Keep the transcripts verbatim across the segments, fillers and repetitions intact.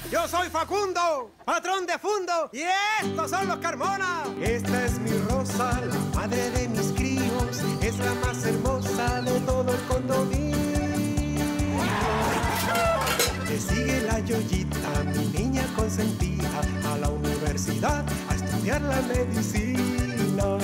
Yo soy Facundo, patrón de Fundo, y estos son los Carmona. Esta es mi Rosa, la madre de mis críos, es la más hermosa de todo el condominio. Le sigue la Yoyita, mi niña consentida, a la universidad a estudiar la medicina.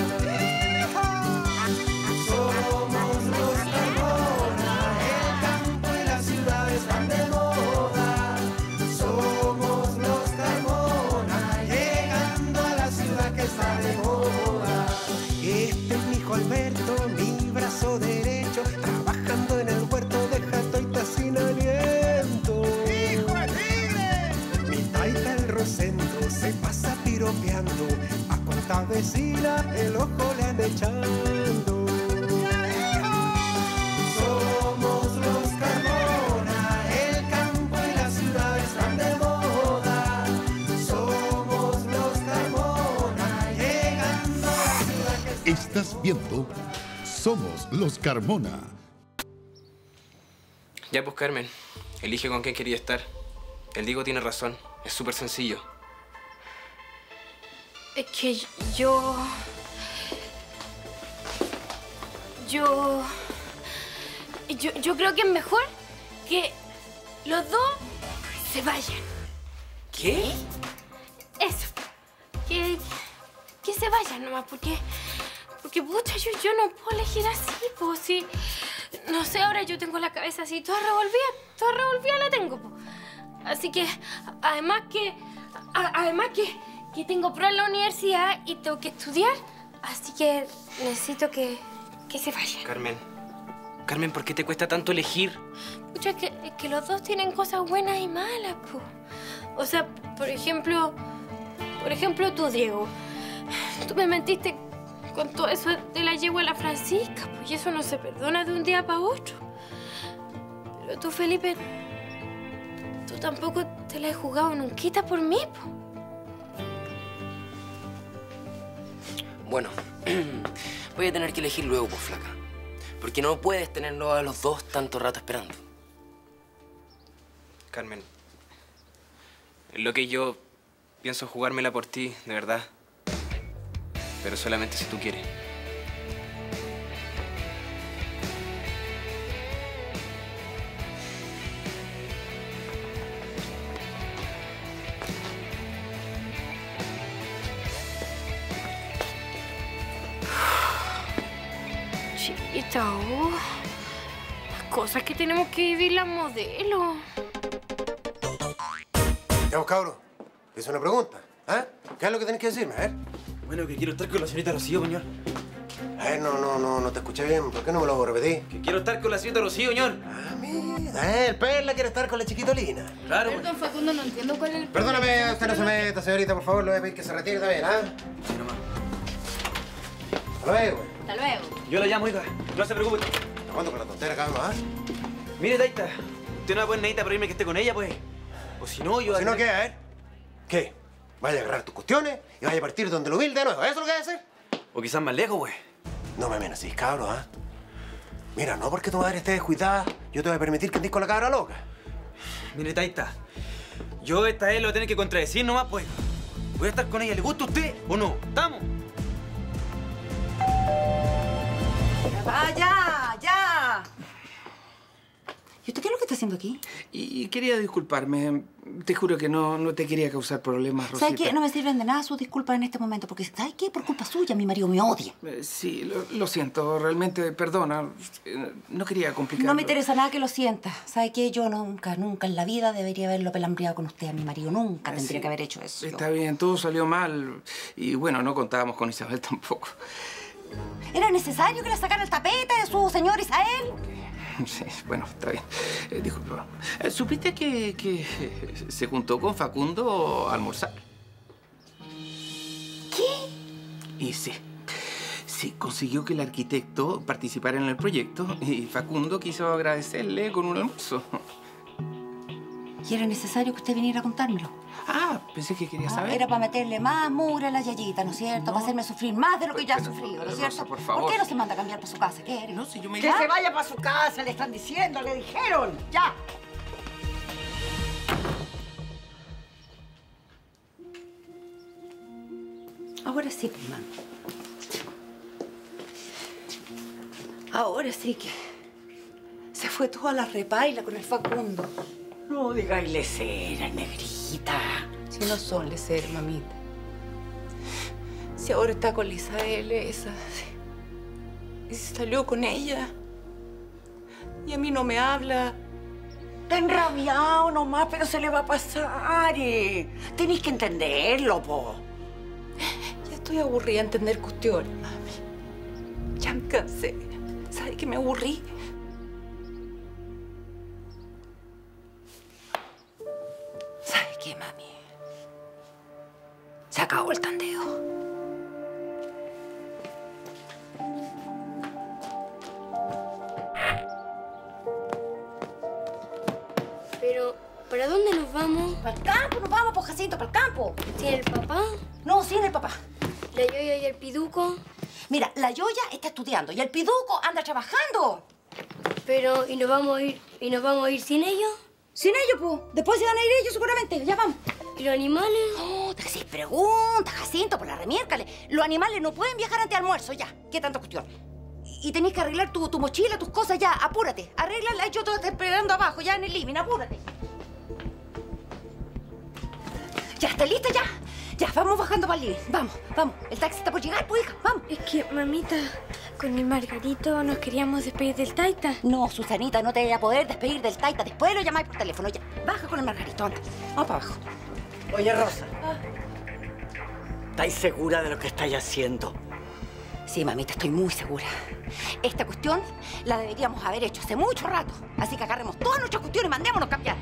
Somos los Carmona, el campo y la ciudad están de moda. Somos los Carmona, llegando a la ciudad que está de moda. Este es mi hijo Alberto, mi brazo derecho, trabajando en el huerto de Jatoita sin aliento. ¡Hijo de tigre! Mi taita el Rosendo se pasa piropeando, a cuanta vecina el ojo le han echando. Somos los Carmona, el campo y la ciudad están de moda. Somos los Carmona, llegando a la ciudad que está. Estás viendo Somos los Carmona. Ya pues, Carmen, elige con quién quería estar. El Diego tiene razón, es súper sencillo. Es que yo... Yo... Yo, yo creo que es mejor que los dos se vayan. ¿Qué? Eso. Que, que se vayan nomás, porque... Porque, pucha, yo, yo no puedo elegir así, pues, sí. No sé, ahora yo tengo la cabeza así, toda revolvida, toda revolvida la tengo, pues. Así que, además que... a- además que, que tengo pruebas en la universidad y tengo que estudiar, así que necesito que, que se vayan. Carmen, Carmen, ¿por qué te cuesta tanto elegir? Pucha, es que, es que los dos tienen cosas buenas y malas, po. O sea, por ejemplo... Por ejemplo, tú, Diego. Tú me mentiste con todo eso de la yegua a la Francisca, pues, y eso no se perdona de un día para otro. Pero tú, Felipe... Tú tampoco te la has jugado nunca por mí, po. Bueno, voy a tener que elegir luego, pues, flaca. Porque no puedes tenerlos a los dos tanto rato esperando. Carmen, lo que yo pienso jugármela por ti, de verdad. Pero solamente si tú quieres. Chita, oh. Las cosas que tenemos que vivir las modelos. Ya vos, cabros, es una pregunta, ¿ah? ¿Qué es lo que tenés que decirme? A ver. Bueno, que quiero estar con la señorita Rocío, señor. A ver, no, no, no, no te escuché bien. ¿Por qué no me lo hago repetir? Que quiero estar con la señorita Rocío, señor. Ah, mira, el Perla quiere estar con la chiquitolina. Claro, Perdón, Facundo, no entiendo cuál es el... Perdóname, usted no se meta, señorita, por favor. Le voy a pedir que se retire también, ¿ah? Sí, nomás. Hasta luego. Hasta luego. Yo la llamo, oiga. No se preocupe. ¿Hasta cuándo con la tontera, cabrón, ah? Mire, Taita, usted no va a poner nadita para irme que esté con ella, pues. O si no, yo... Si no, ¿qué? A ver. ¿Qué? Vaya a agarrar tus cuestiones y vaya a partir donde lo humilde de nuevo. ¿Eso es lo que hay que hacer? O quizás más lejos, pues. No me amenaces, cabro, ¿ah? Mira, no porque tu madre esté descuidada, yo te voy a permitir que andes con la cabra loca. Mire, Taita, yo esta vez lo voy a tener que contradecir nomás, pues. Voy a estar con ella. ¿Le gusta a usted o no? ¿Estamos? ¡Ah, ya! ¡Ya! ¿Y usted qué es lo que está haciendo aquí? Y quería disculparme. Te juro que no, no te quería causar problemas, Rosita. ¿Sabes qué? No me sirven de nada sus disculpas en este momento, porque ¿sabes qué? Por culpa suya mi marido me odia. Eh, sí, lo, lo siento. Realmente, perdona. Eh, No quería complicarlo. No me interesa nada que lo sienta. ¿Sabe qué? Yo nunca, nunca en la vida debería haberlo pelambreado con usted a mi marido. Nunca tendría Sí, que haber hecho eso. Está bien, todo salió mal. Y bueno, no contábamos con Isabel tampoco. ¿Era necesario que le sacara el tapete de su señor Isael? Sí, bueno, está bien. Eh, disculpa. Eh, ¿Supiste que, que eh, se juntó con Facundo a almorzar? ¿Qué? Y sí. Sí, consiguió que el arquitecto participara en el proyecto y Facundo quiso agradecerle con un almuerzo. ¿Y era necesario que usted viniera a contármelo? Ah, pensé que quería Ah, saber. era para meterle más mugre a la yayita, ¿no es cierto? No. Para hacerme sufrir más de lo que ya he Pero, sufrido, ¿no es Rosa, cierto? por favor. qué no se manda a cambiar para su casa? ¿Qué eres? No, si yo me... Que se vaya para su casa, le están diciendo, le dijeron. Ya. Ahora sí, pues, mami. Ahora sí que se fue toda la repaila con el Facundo. No digáis lesera, negrita. Si no son leceras, mamita. Si ahora está con la Isabel esa. Y se salió con ella. Y a mí no me habla. Está enrabiado nomás, pero se le va a pasar. Eh. Tenéis que entenderlo, po. Ya estoy aburrida de entender cuestiones, mami. Ya me cansé. ¿Sabes que me aburrí? ¿Sabes qué, mami? Se acabó el tandeo. Pero, ¿para dónde nos vamos? Para el campo, nos vamos, por Jacinto, para el campo. ¿Sin el papá? No, sin el papá. ¿La Yoya y el Piduco? Mira, la Yoya está estudiando y el Piduco anda trabajando. Pero, ¿y nos vamos a ir, y nos vamos a ir sin ellos? Sin ellos, pues. Después se van a ir ellos seguramente. Ya vamos. ¿Y los animales? Oh, te haces preguntas, Jacinto, por la remiércale. Los animales no pueden viajar antes de almuerzo, ya. ¿Qué tanta cuestión? Y, y tenés que arreglar tu, tu mochila, tus cosas, ya. Apúrate. Arréglala, yo te estoy esperando abajo, ya en el living. Apúrate. Ya, ¿estás lista ya? Ya, vamos bajando para el living. Vamos, vamos. El taxi está por llegar, pues, hija. Vamos. Es que, mamita, con el Margarito nos queríamos despedir del Taita. No, Susanita, no te voy a poder despedir del Taita. Después lo llamáis por teléfono, ya. Baja con el Margarito, anda. Vamos para abajo. Oye, Rosa. ¿Estáis segura de lo que estáis haciendo? Sí, mamita, estoy muy segura. Esta cuestión la deberíamos haber hecho hace mucho rato. Así que agarremos todas nuestras cuestiones y mandémonos cambiar.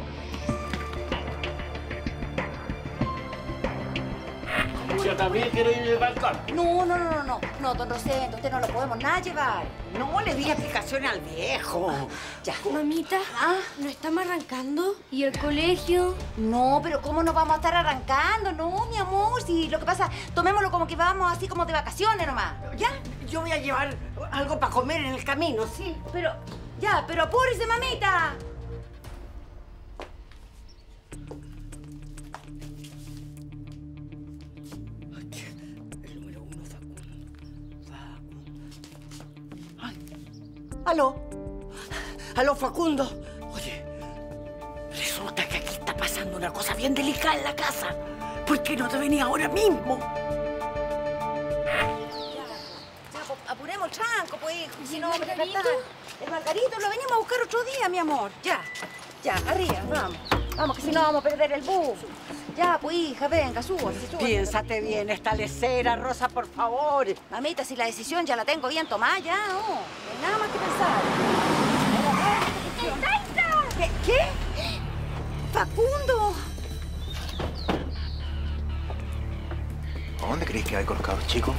Yo también quiero ir al balcón. No, no, no, no, no. No, don Rosendo, usted no lo podemos nada llevar. No le di explicaciones al viejo. Ya. Mamita, ¿Ah? ¿no estamos arrancando? ¿Y el colegio? No, pero ¿cómo nos vamos a estar arrancando? No, mi amor, si lo que pasa, tomémoslo como que vamos así como de vacaciones nomás. ¿Ya? Yo voy a llevar algo para comer en el camino, ¿sí? Pero, ya, pero apúrese, mamita. El número uno, Facundo. ¿Aló? ¿Aló, Facundo? Oye, resulta que aquí está pasando una cosa bien delicada en la casa. ¿Por qué no te venía ahora mismo? Ya, pues, apuremos el tranco, pues, hijo. ¿Y Si el no, vamos a Margarito? tratar. El Margarito lo venimos a buscar otro día, mi amor. Ya, ya, arriba, vamos. Vamos, que si no vamos a perder el bus. Ya, pues, hija, venga, súbase, súbase. Piénsate bien esta lecera, Rosa, por favor. Mamita, si la decisión ya la tengo bien tomada, ya, no. No hay nada más que pensar. ¿Qué? ¿Qué? ¡Facundo! ¿A dónde crees que hay con los cabros chicos?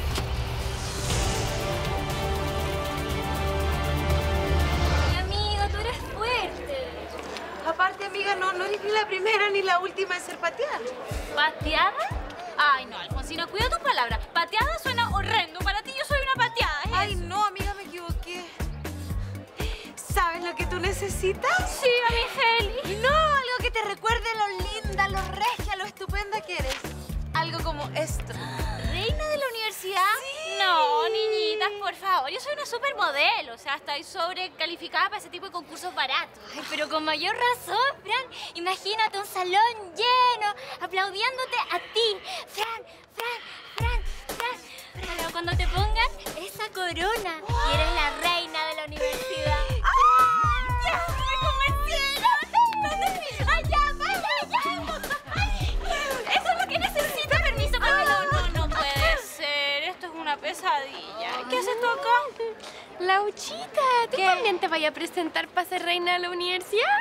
Mi amigo, tú eres fuerte. Aparte, amiga, no, no eres ni la primera ni la última en ser pateada. ¿Pateada? Ay, no, Alfonsina, cuida tus palabras. Pateada suena horrendo. Para ti yo soy una pateada. ¿es Ay, eso? no, amiga, me equivoqué. ¿Sabes lo que tú necesitas? Sí, a mi Feli. No, algo que te recuerde lo linda, lo regia, lo estupenda que eres. Algo como esto. ¿Reina de la universidad? Sí. No, niñitas, por favor. Yo soy una supermodelo. O sea, estoy sobrecalificada para ese tipo de concursos baratos. Ay, pero con mayor razón, Fran. Imagínate un salón lleno, aplaudiéndote a ti. Fran, Fran, Fran, Fran. Pero cuando te pongan esa corona y eres la reina de la universidad. ¡Ay! ¡Ya! ¡Me convencieron! ¿Dónde? ¡Allá! ¡Vaya! ¡Ya! Eso es lo que necesito. Permiso, pero no, no, no puede ser. Esto es una pesadilla. ¿Qué haces tú acá? Lauchita, ¿tú también te vayas a presentar para ser reina de la universidad?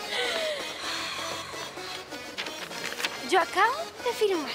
Yo acabo de firmar.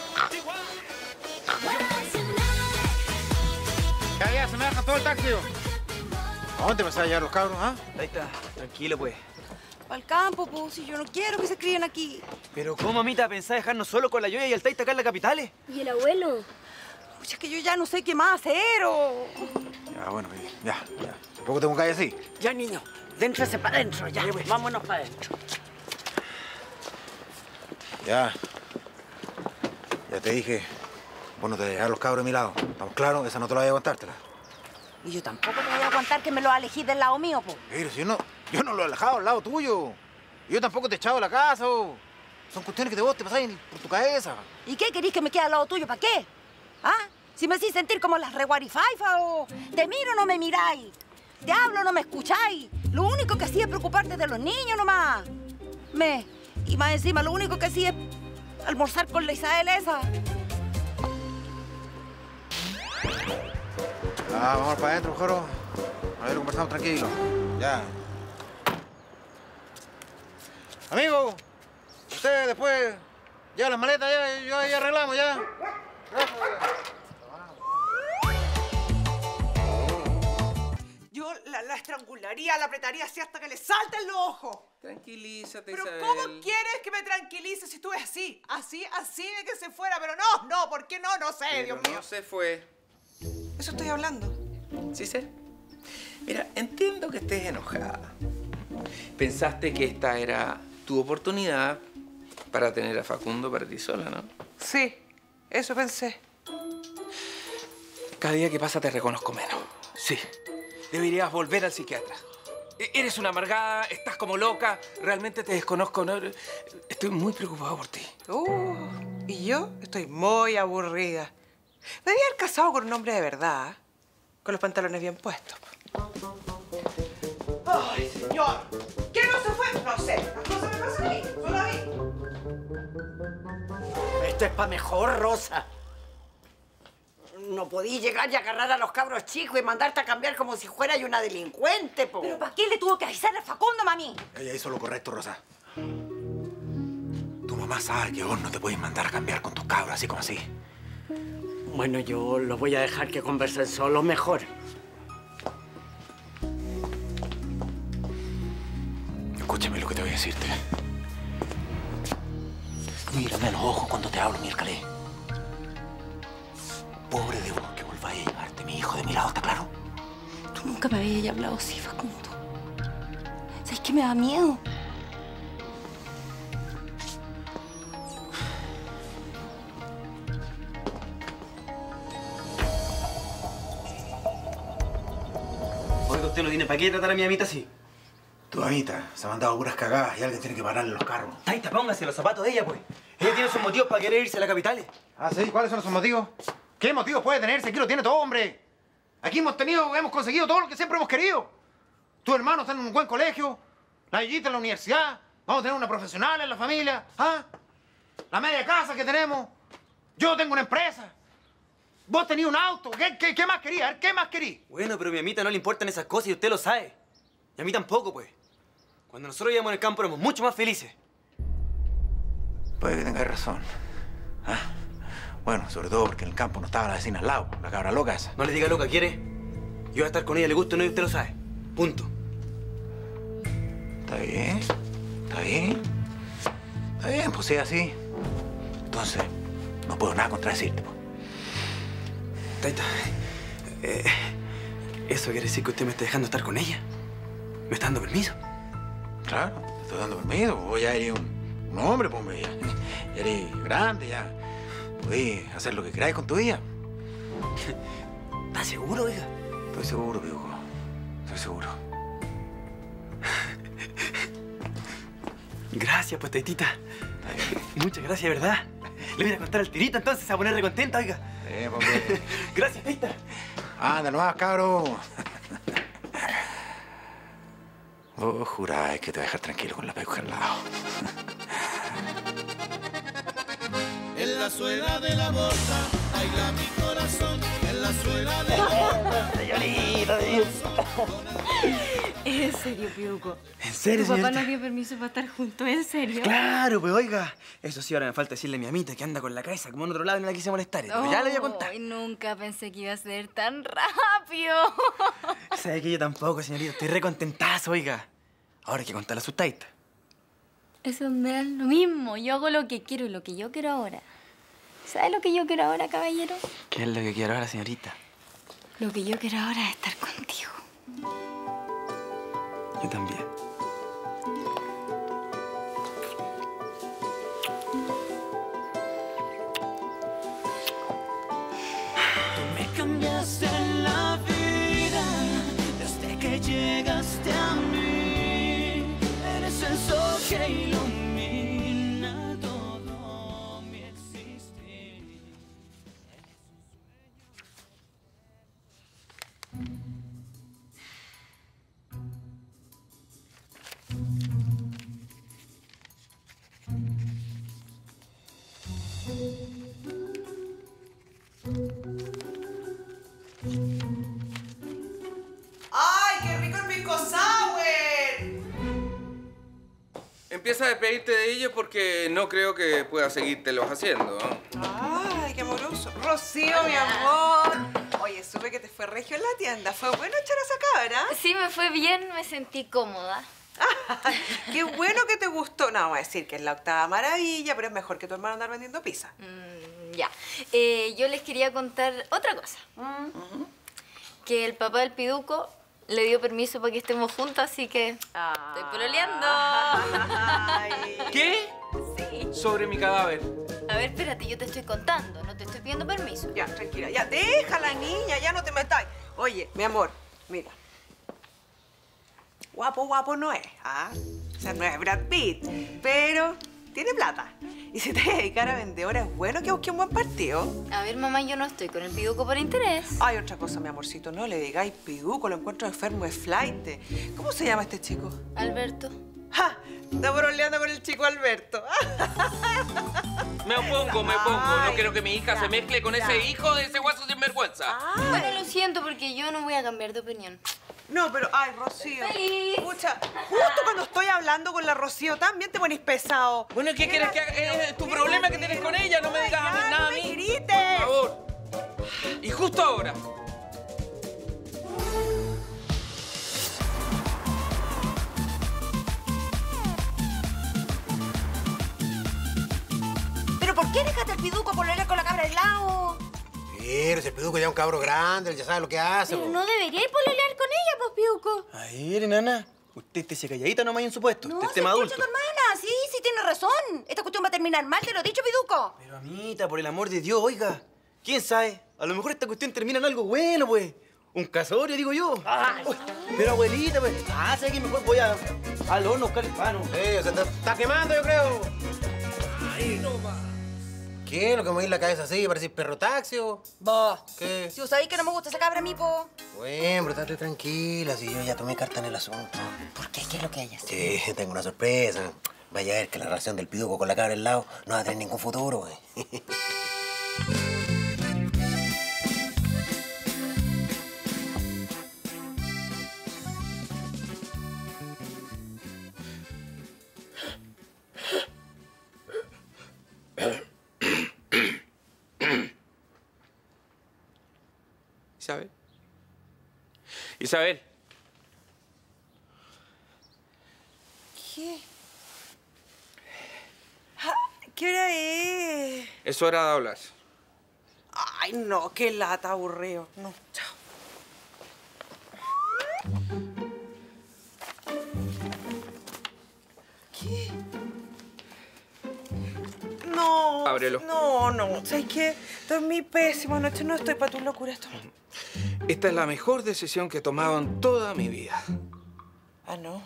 Ya, ya, se me baja todo el taxi. ¿A dónde vas a llevar los cabros, ah? Ahí está, tranquilo, pues. Para el campo, pues, si yo no quiero que se críen aquí. Pero ¿cómo, mamita, pensás dejarnos solo con la Yoya y el Taita acá en la capital? eh? ¿Y el abuelo? Pucha, es que yo ya no sé qué más hacer, o... Ya, bueno, ya, ya. Tampoco te pongas así. Ya, niño, déntrese para adentro, ya. Vámonos para adentro. Ya. Ya te dije Vos no te dejas los cabros de mi lado. ¿Estamos claros? Esa no te la voy a aguantártela. Y yo tampoco te voy a aguantar que me lo alejís del lado mío, po. Pero si yo no, yo no lo he alejado al lado tuyo. Yo tampoco te he echado de la casa, oh. Son cuestiones que de vos te pasan por tu cabeza. ¿Y qué querís que me quede al lado tuyo? ¿Para qué? ¿Ah? Si me hacís sentir como las reguarifaifas, o te miro o no me miráis. Te hablo o no me escucháis. Lo único que hacía es preocuparte de los niños nomás. Me... Y más encima, lo único que hacía es almorzar con la Isabel esa. Ah, vamos para adentro, mejor. A ver, conversamos tranquilo. Ya. Amigo, usted después lleva las maletas, ya, ya, ya arreglamos, ya. Yo la, la estrangularía, la apretaría así hasta que le salten los ojos. Tranquilízate, Pero Isabel. ¿cómo quieres que me tranquilice si estuve así? Así, así de que se fuera. Pero no, no, ¿por qué no? No sé, Pero Dios mío. no se fue. Eso estoy hablando. Sí sé. Mira, entiendo que estés enojada. Pensaste que esta era tu oportunidad para tener a Facundo para ti sola, ¿no? Sí, eso pensé. Cada día que pasa te reconozco menos. Sí. Deberías volver al psiquiatra. E- Eres una amargada, estás como loca, realmente te desconozco, ¿no? Estoy muy preocupado por ti. Uh, y yo estoy muy aburrida. Me debía haber casado con un hombre de verdad, ¿eh? Con los pantalones bien puestos. ¡Ay, señor! ¿Qué no se fue? No sé. Las cosas me pasan a mí. Solo a mí. Esto es pa' mejor, Rosa. No podí llegar y agarrar a los cabros chicos y mandarte a cambiar como si fuera yo una delincuente, po. ¿Pero para qué le tuvo que avisar a Facundo, mami? Ella hizo lo correcto, Rosa. Tu mamá sabe que vos no te puedes mandar a cambiar con tus cabros así como así. Bueno, yo los voy a dejar que conversen solos mejor. Escúchame lo que te voy a decirte. Mírame a los ojos cuando te hablo, miércoles. Pobre de vos que volváis a llevarte mi hijo de mi lado, ¿está claro? Tú nunca me habías hablado así, Facundo. ¿Sabes qué me da miedo? Oiga, usted no tiene para qué tratar a mi amita así. Tu amita se ha mandado puras cagadas y alguien tiene que pararle los carros. Taita, póngase los zapatos de ella, pues. Ella tiene sus motivos para querer irse a la capital. ¿Ah, sí? ¿Cuáles son sus motivos? ¿Qué motivos puede tenerse? Aquí lo tiene todo, hombre. Aquí hemos tenido, hemos conseguido todo lo que siempre hemos querido. Tu hermano está en un buen colegio, la Yeyita en la universidad, vamos a tener una profesional en la familia, ¿ah? La media casa que tenemos. Yo tengo una empresa. Vos tenías un auto. ¿Qué, qué, qué más querías? A ver, ¿qué más querías? Bueno, pero a mi amita no le importan esas cosas y usted lo sabe. Y a mí tampoco, pues. Cuando nosotros íbamos en el campo éramos mucho más felices. Puede que tengas razón. ¿Ah? Bueno, sobre todo porque en el campo no estaba la vecina al lado, la cabra loca esa. No le diga loca, ¿quiere? Yo voy a estar con ella, le gusta o no, y usted lo sabe. Punto. Está bien, está bien. Está bien, pues sea así. Entonces, no puedo nada contradecirte, pues. Taita, eh, ¿eso quiere decir que usted me está dejando estar con ella? ¿Me está dando permiso? Claro, te estoy dando permiso. Vos ya eres un, un hombre, pues, hombre. Ya, ya eres grande, ya. Podés hacer lo que queráis con tu vida. ¿Estás seguro, oiga? Estoy seguro, Piuco. Estoy seguro. Gracias, pues, Taitita. Muchas gracias, ¿verdad? Le voy a contar al tirito, entonces, se va a poner recontenta, oiga. Eh, pues, Gracias, Taita. Anda nomás, cabro. Vos juráis que te voy a dejar tranquilo con la peluca al lado. En la suela de la bota, baila mi corazón. En la suela de la bota. Señorita, ¿En serio, Piuco? ¿En serio, ¿Tu papá señorita? nos dio permiso para estar juntos? ¿En serio? Claro, pues, oiga. Eso sí, ahora me falta decirle a mi amita que anda con la cabeza como en otro lado y no la quise molestar. Pero ya le voy a contar. Ay, nunca pensé que iba a ser tan rápido. ¿Sabe que yo tampoco, señorita? Estoy re contentazo, oiga. Ahora hay que contarle a su taita. Eso me da lo mismo. Yo hago lo que quiero y lo que yo quiero ahora. ¿Sabe lo que yo quiero ahora, caballero? ¿Qué es lo que quiero ahora, señorita? Lo que yo quiero ahora es estar contigo. Yo también. llegaste a mí. Eres el sol que ilumina todo mi existir. ¡Ay, qué rico el pisco sour! Empieza a despedirte de ellos porque no creo que puedas seguírtelos haciendo, ¿no? Ay, qué amoroso. Rocío, mi amor. Oye, supe que te fue regio en la tienda. ¿Fue bueno echar a esa cabra? Sí, me fue bien, me sentí cómoda. Ay, qué bueno que te gustó. No, vamos a decir que es la octava maravilla, pero es mejor que tu hermano andar vendiendo pizza. Mm, ya. Eh, yo les quería contar otra cosa. Mm. Que el papá del Piduco le dio permiso para que estemos juntos, así que estoy pololeando. Ay. ¿Qué? Sí. Sobre mi cadáver. A ver, espérate, yo te estoy contando, no te estoy pidiendo permiso. Ya, tranquila, ya, déjala, niña, ya no te metáis. Oye, mi amor, mira. Guapo, guapo no es, ¿ah? O sea, no es Brad Pitt, pero tiene plata. Y si te vas a dedicar a vendedora, es bueno que busque un buen partido. A ver, mamá, yo no estoy con el Piduco por interés. Hay otra cosa, mi amorcito, no le digáis Piduco, lo encuentro enfermo de flight. ¿Cómo se llama este chico? Alberto. ¡Ja! Está broleando con el chico Alberto. Me opongo, me opongo. No quiero que mi hija se mezcle con ese hijo de ese guaso sinvergüenza. Bueno, lo siento porque yo no voy a cambiar de opinión. No, pero, ay, Rocío. Feliz. Escucha, justo cuando estoy hablando con la Rocío, también te pones pesado. Bueno, ¿qué quieres que haga? Es tu problema que tienes con ella. No me digas a mí Ya, nada no a me mí. grites. Por favor. Y justo ahora. ¿Pero por qué dejaste al Piduco pololear con la cabra del lado? Pero si el Piduco ya es un cabro grande, él ya sabe lo que hace. Pero po. no deberíais pololear con ella, pues, Piduco. A ver, nana, usted esté calladita nomás en su puesto. No, Usted se es tema escucha adulto. tu hermana. Sí, sí, tiene razón. Esta cuestión va a terminar mal, te lo he dicho, Piduco. Pero, amita, por el amor de Dios, oiga. ¿Quién sabe? A lo mejor esta cuestión termina en algo bueno, pues. Un casorio, digo yo. Uy, pero, abuelita, pues. Ah, ¿sabes qué? Mejor voy a, al horno a buscar el pano. Sí, o sea, te está quemando, yo creo. Ahí nomás. ¿Qué? ¿Lo que moví la cabeza así? ¿Parecís perro taxi o...? Vos. ¿Qué? Si vos sabéis que no me gusta esa cabra a mí, po. Bueno, pero estate tranquila, si yo ya tomé carta en el asunto. ¿Por qué? ¿Qué es lo que hayas? Sí, tengo una sorpresa. Vaya a ver que la relación del Piduco con la cabra al lado no va a tener ningún futuro, güey. Isabel. Isabel. ¿Qué? Ah, ¿qué hora es? Es hora de hablar. Ay, no, qué lata, aburrido. No, chao. ¿Qué? No. Ábrelo. No, no. ¿Sabes qué? Dormí pésimo anoche. No estoy para tus locuras. Toma. Esta es la mejor decisión que he tomado en toda mi vida. Ah, no.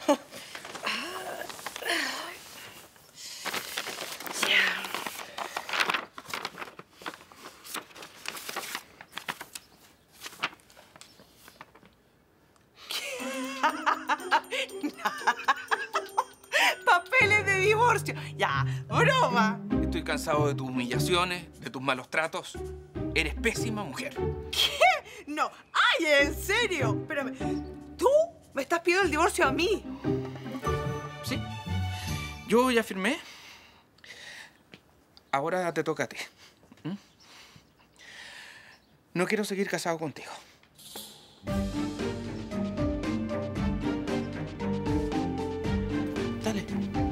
Papeles de divorcio. Ya, broma. Estoy cansado de tus humillaciones, de tus malos tratos. Eres pésima mujer. ¿Qué? No. ¡Ay, en serio! Espérame. ¿Tú me estás pidiendo el divorcio a mí? ¿Sí? Yo ya firmé. Ahora te toca a ti. ¿Mm? No quiero seguir casado contigo. Dale.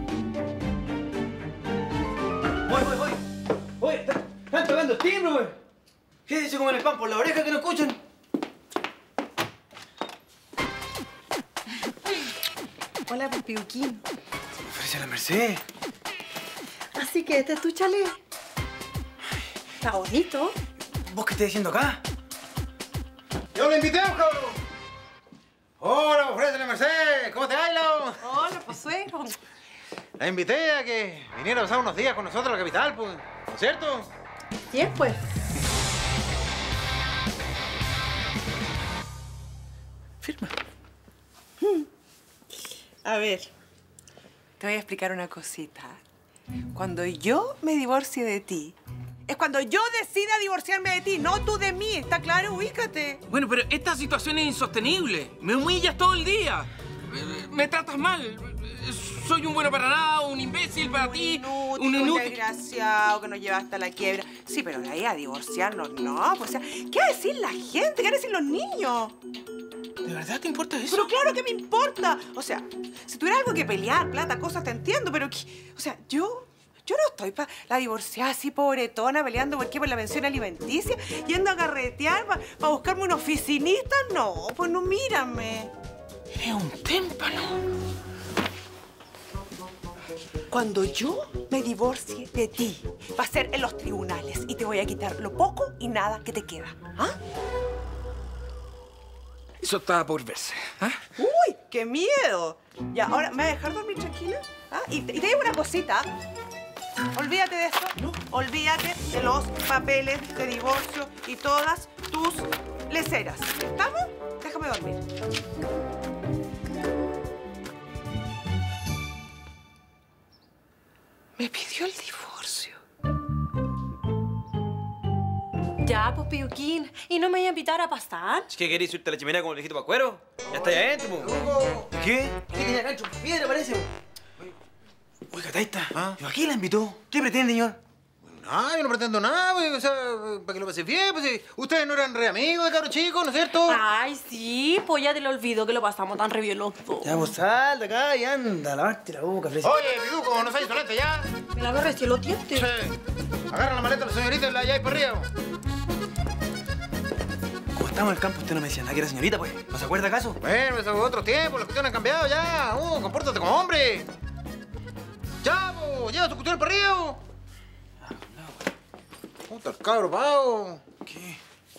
¡Voy, voy, voy! ¡Oye, están, están tocando el timbre, güey! ¿Qué dice como en el pan por la oreja que no escuchan? Hola, Piduquín. Se me ofrece la Merced. Así que este es tu chalet. Está bonito. ¿Vos qué estás diciendo acá? ¡Yo lo invité, cabrón! Hola, ofrécele, Mercedes. ¿Cómo te va, Hilo? Hola, pues suegro. La invité a que viniera a pasar unos días con nosotros a la capital, pues. ¿No es cierto? Bien, pues. Firma. A ver, te voy a explicar una cosita. Cuando yo me divorcie de ti, es cuando yo decida divorciarme de ti, no tú de mí. ¿Está claro? Ubícate. Bueno, pero esta situación es insostenible. Me humillas todo el día. Me tratas mal. Soy un bueno para nada, un imbécil para ti, Inútil, un un inútil. desgraciado que nos lleva hasta la quiebra. Sí, pero de ahí a divorciarnos, no. Pues, o sea, ¿qué va a decir la gente? ¿Qué van a decir los niños? ¿De verdad te importa eso? Pero claro que me importa. O sea, si tuviera algo que pelear, plata, cosas, te entiendo, pero... que- O sea, yo... Yo no estoy para la divorciada así pobretona, peleando por qué, por la pensión alimenticia, yendo a carretear para buscarme un oficinista. No, pues no, mírame. Eres un témpano. Cuando yo me divorcie de ti, va a ser en los tribunales y te voy a quitar lo poco y nada que te queda. ¿Ah? Eso está por verse. ¿Ah? ¡Uy, qué miedo! Ya, ahora, ¿me vas a dejar dormir tranquila? ¿Ah? Y, te- y te digo una cosita. Olvídate de eso. No. Olvídate de los papeles de divorcio y todas tus leceras. ¿Estamos? Déjame dormir. Me pidió el divorcio. Ya, pues, Piuquín. ¿Y no me voy a invitar a pasar? ¿Qué querés irte a la chimenea como el viejito Pascuero? Ya está allá adentro, po. ¿Qué? ¿Qué tenía gancho? Piedra, parece. Oiga, Taita, ¿ah? ¿A quién la invitó? ¿Qué pretende, señor? No, yo no pretendo nada, pues, o sea, para que lo pases bien, pues si ustedes no eran re amigos de cabros chicos, ¿no es cierto? Ay, sí, pues ya te lo olvido que lo pasamos tan re bien los dos. Ya, pues sal de acá y anda, lavarte la boca, Fresita. Oye, Piduco, no seas insolente ya. Me la agarré si los dientes. Sí. Agarra la maleta a la señorita y la lleváis para arriba. Como estamos en el campo, usted no me decía nada que era señorita, pues. ¿No se acuerda acaso? Bueno, eso es otro tiempo, las cuestiones han cambiado ya. Uh, compórtate como hombre. Ya, po, lleva tu cuestión para arriba. Puta, el cabro pavo. ¿Qué?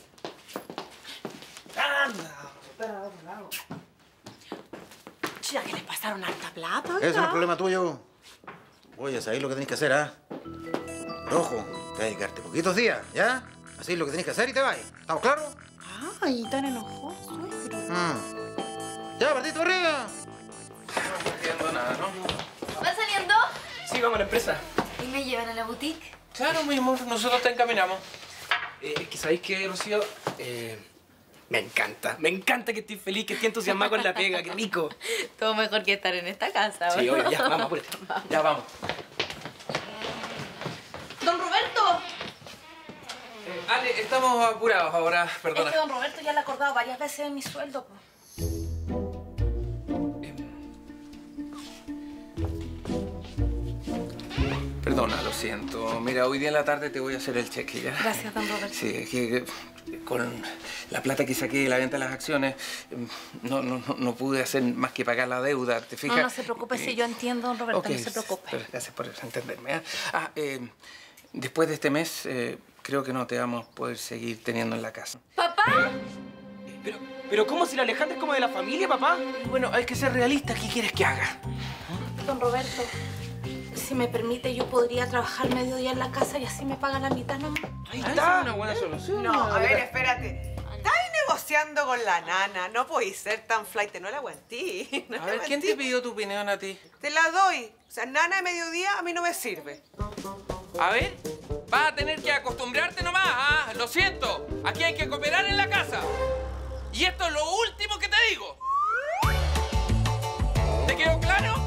Ya que les pasaron harta plata, Eso no es oiga. problema tuyo. Voy a saber lo que tenés que hacer, ¿ah? Pero ojo, te vas a dedicarte poquitos días, ¿ya? Así es lo que tenés que hacer y te vas. ¿Estamos claros? Ay, tan enojoso, suegro. Mm. Ya, partiste para arriba. No estoy haciendo nada, ¿no? ¿Van saliendo? Sí, vamos a la empresa. ¿Y me llevan a la boutique? Claro, mi amor, nosotros te encaminamos. Eh, es que, ¿sabéis qué, Rocío? Eh, me encanta, me encanta que estés feliz, que estés entusiasmada con la pega, qué rico. Todo mejor que estar en esta casa. Sí, obvio, ya, vamos, apúrate. Ya, vamos. ¡Don Roberto! Eh, Ale, estamos apurados ahora, perdona. Es que don Roberto ya le ha acordado varias veces de mi sueldo, po. Perdona, lo siento. Mira, hoy día en la tarde te voy a hacer el cheque, ¿ya? Gracias, don Roberto. Sí, es que eh, con la plata que saqué de la venta de las acciones, eh, no, no, no, no pude hacer más que pagar la deuda, ¿te fijas? No, no se preocupe, si yo entiendo, don Roberto, Ok, no se preocupe. pero gracias por entenderme. ¿eh? Ah, eh, después de este mes, eh, creo que no te vamos a poder seguir teniendo en la casa. ¿Papá? Pero, pero ¿cómo si la Alejandra es como de la familia, papá? Bueno, hay que ser realista. ¿Qué quieres que haga? Don Roberto, si me permite, yo podría trabajar medio día en la casa y así me pagan la mitad nomás. Ahí está. Es una buena solución. No, a ver, espérate. Estás negociando con la nana. No podéis ser tan flight. No la aguantí. No A la ver, ¿quién aguantí. te pidió tu opinión a ti? Te la doy. O sea, nana de mediodía a mí no me sirve. A ver, vas a tener que acostumbrarte nomás, ¿ah? Lo siento. Aquí hay que cooperar en la casa. Y esto es lo último que te digo. ¿Te quedó claro?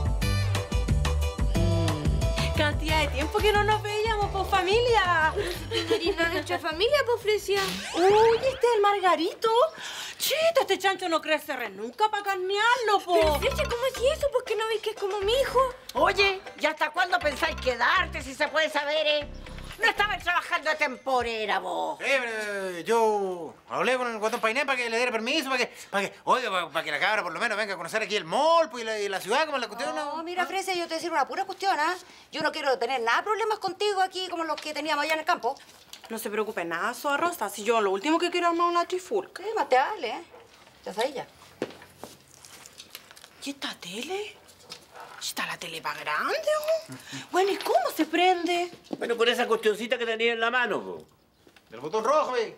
Cantidad de tiempo que no nos veíamos, por familia. Señorita, nuestra familia, pues, Fresia. Uy, este es el Margarito. Chito, este chancho no crece re nunca para carnearlo, po. Pero, Fresia, ¿cómo es eso? ¿Por qué no veis que es como mi hijo? Oye, ¿y hasta cuándo pensáis quedarte, si se puede saber, eh? No estabas trabajando de temporera, vos. Eh, pero yo hablé con el guatón Painé para que le diera permiso, para que, para que, oiga, para, para que la cabra por lo menos venga a conocer aquí el mall pues, y, la, y la ciudad, como la cuestión. No, mira, Fresia, yo te voy a decir una pura cuestión, ¿ah? Yo no quiero tener nada de problemas contigo aquí como los que teníamos allá en el campo. No se preocupe nada, Soa Rosa. Si yo lo último que quiero es armar una trifulca. ¿Qué más te vale, eh? Ya sabes ya. ¿Y esta tele? ¿Está la tele para grande, oh? Bueno, ¿y cómo se prende? Bueno, con esa cuestioncita que tenía en la mano, po. El botón rojo, ve.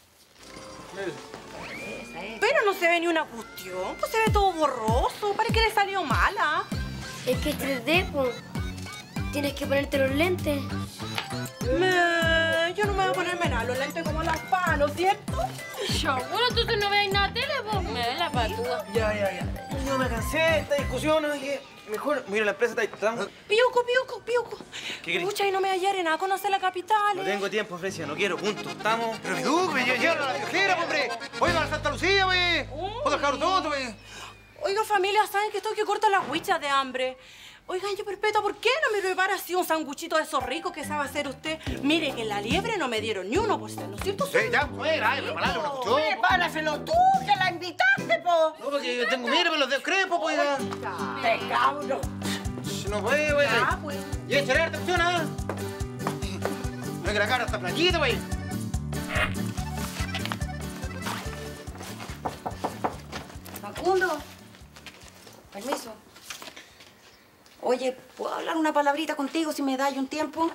Pero no se ve ni una cuestión, pues se ve todo borroso. Parece que le salió mala. Es que es tres D, po. Tienes que ponerte los lentes. Me... Yo no me voy a ponerme nada, los lentes como las panos, ¿cierto? Ya, bueno, entonces no veis nada de tele, po. Me ves la patúa. Ya, ya, ya. Yo me cansé de esta discusión, oye. Mejor, mira, la empresa está ahí. Estamos... Piuco, piuco, piuco. ¿Qué querés? Pucha, y no me hallaré nada a conocer la capital. No tengo tiempo, Frecia, no quiero, punto. Estamos... Pero Piduco, yo llevo a la viajera, hombre. Oiga, a la Santa Lucía, ve. Otro cabro tonto, ve. Oiga, familia, ¿saben que estoy que corta las huichas de hambre? Oigan, yo Perpetua, ¿por qué no me prepara así un sanguchito de esos ricos que sabe hacer usted? Mire, que en la liebre no me dieron ni uno por ser, ¿no es cierto? Sí, ya, fuera, ay, prepararle una cuestión. Prepáraselo tú, que la invitaste, po. No, porque yo tengo, mírame los dedos crepos, pues, oiga. Te cabro. No puede, güey. Ah, pues. Y échale harta opción, ¿ah? No, que la cara está flaquita, güey. Facundo, permiso. Oye, ¿puedo hablar una palabrita contigo si me das un tiempo?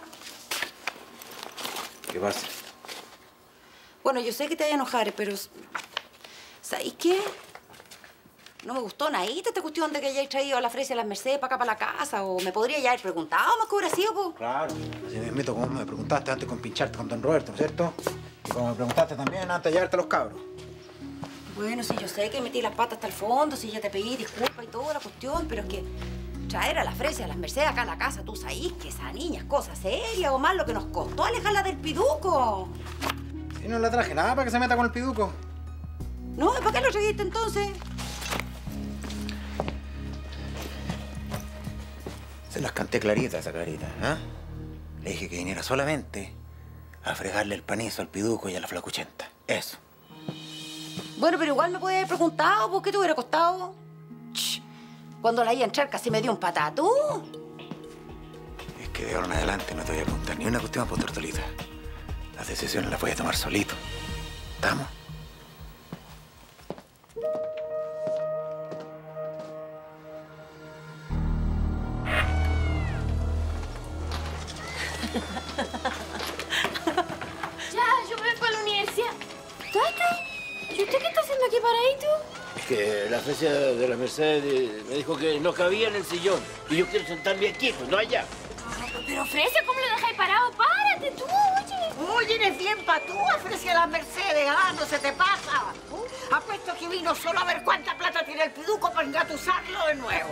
¿Qué pasa? Bueno, yo sé que te vas a enojar, pero... ¿sabes qué? No me gustó nadita esta cuestión de que hayáis traído a la Fresia a las Mercedes para acá, para la casa. O me podría ya haber preguntado más que hubiera sido, po. Claro. Así me meto como me preguntaste antes con pincharte con don Roberto, ¿no es cierto? Y como me preguntaste también antes de llevarte a los cabros. Bueno, sí, yo sé que metí las patas hasta el fondo, sí, ya te pedí disculpas y toda la cuestión, pero es que traer a la Fresia, a las Mercedes acá a la casa, tú sabes que esa niña es cosa seria o más lo que nos costó alejarla del piduco. Y no la traje nada para que se meta con el piduco. No, ¿para qué lo trajiste entonces? Se las canté claritas, esa carita, ¿ah? Le dije que viniera solamente a fregarle el panizo al piduco y a la flacuchenta. Eso. Bueno, pero igual me podías haber preguntado, ¿por qué te hubiera costado? Ch, cuando la iba a entrar casi me dio un patatú. Es que de ahora en adelante no te voy a preguntar ni una cuestión por Tortolita. Las decisiones las voy a tomar solito. ¿Estamos? Ya, yo me voy para la universidad. ¿Tata? ¿Y usted qué está haciendo aquí paradito? Es que la Fresia de la Mercedes me dijo que no cabía en el sillón. Y yo quiero sentarme aquí, pues no allá. Pero Fresia, ¿cómo lo dejáis parado? ¡Párate tú, oye! Oye, eres bien patúa, Fresia las Mercedes, ah, no se te pasa. Apuesto que vino solo a ver cuánta plata tiene el piduco para engatusarlo de nuevo.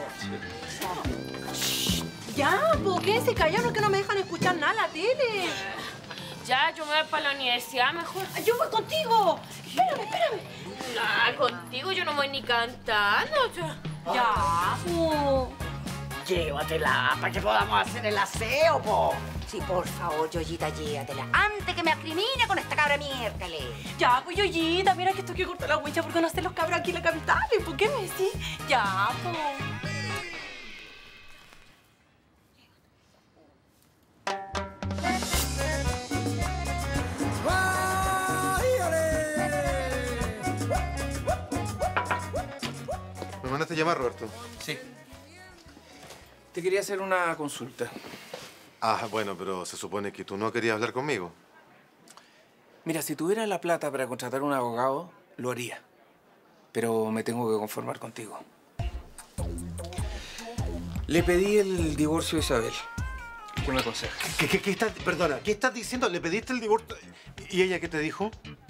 Ya, pues, quédense callados que no me dejan escuchar nada la tele. Ya, yo me voy para la universidad mejor. Yo voy contigo. Espérame, espérame. Nah, contigo yo no voy ni cantando. Ya, ya pues. Llévatela para que podamos hacer el aseo, po. Sí, por favor, Yoyita, llévatela. Antes que me acrimine con esta cabra miércoles. Ya, pues, Yoyita, mira que esto que corta la huicha por conocer los cabros aquí en la capital. ¿Por qué me decís? Ya, pues. ¿Me mandaste a llamar, Roberto? Sí. Te quería hacer una consulta. Ah, bueno, pero se supone que tú no querías hablar conmigo. Mira, si tuviera la plata para contratar un abogado, lo haría. Pero me tengo que conformar contigo. Le pedí el divorcio a Isabel. ¿Qué me aconsejas? ¿Qué, qué, qué estás, perdona, ¿qué estás diciendo? ¿Le pediste el divorcio? ¿Y ella qué te dijo?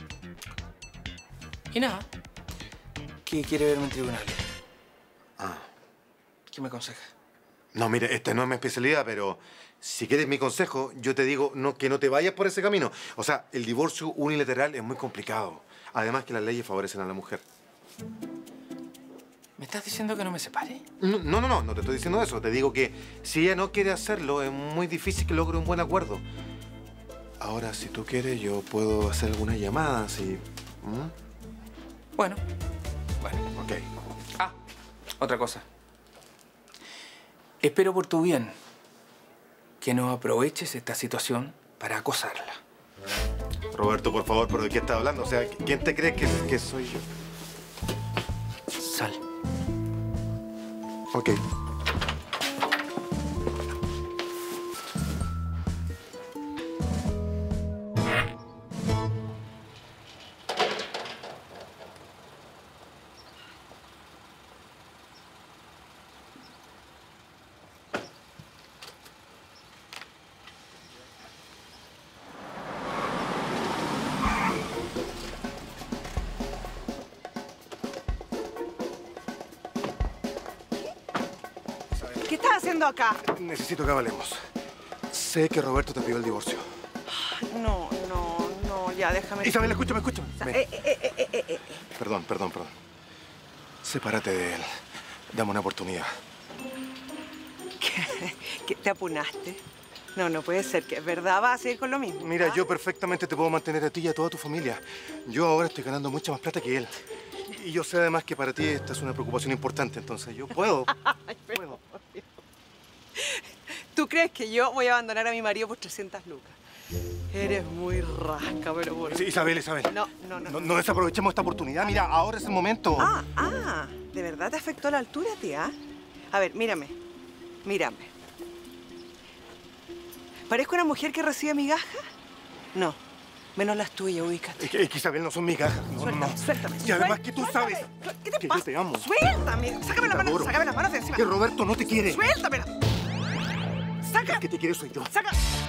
Y nada. Que quiere verme en tribunales. Ah. ¿Qué me aconsejas? No, mire, esta no es mi especialidad, pero si quieres mi consejo, yo te digo no, que no te vayas por ese camino. O sea, el divorcio unilateral es muy complicado. Además que las leyes favorecen a la mujer. ¿Me estás diciendo que no me separe? No, no, no, no, no te estoy diciendo eso. Te digo que si ella no quiere hacerlo, es muy difícil que logre un buen acuerdo. Ahora, si tú quieres, yo puedo hacer algunas llamadas y... ¿Mm? Bueno. Bueno. Ok. Ah, otra cosa. Espero por tu bien que no aproveches esta situación para acosarla. Roberto, por favor, ¿pero de qué estás hablando? O sea, ¿quién te cree que, que soy yo? Sal. Ok. ¿Qué estás haciendo acá? Necesito que hablemos. Sé que Roberto te pidió el divorcio. Ay, no, no, no, ya, déjame... Isabel, escúchame, escúchame. Ven. Eh, eh, eh, eh, eh, eh. Perdón, perdón, perdón. Sepárate de él. Dame una oportunidad. ¿Qué? ¿Qué? ¿Te apunaste? No, no puede ser, que es verdad, vas a seguir con lo mismo. Mira, ¿Ah? yo perfectamente te puedo mantener a ti y a toda tu familia. Yo ahora estoy ganando mucha más plata que él. Y yo sé además que para ti esta es una preocupación importante, entonces yo puedo. Ay, puedo. ¿Tú crees que yo voy a abandonar a mi marido por trescientas lucas? Eres muy rasca, pero bueno. Sí, Isabel, Isabel. No, no, no. No, no desaprovechemos esta oportunidad. Mira, ahora es el momento. Ah, ah, ¿de verdad te afectó la altura, tía? A ver, mírame, mírame. ¿Parezco una mujer que recibe migajas? No, menos las tuyas, ubícate. Es que, es que Isabel, no son migajas. No, Suéltame, no. suéltame. Y además suéltame, que tú suéltame. sabes ¿Qué te que pasa? yo te amo. Suéltame, sácame las Te manos, adoro. sácame las manos de encima. Que Roberto no te quiere. Suéltamela. Saca. El que te quiere soy yo. Saca.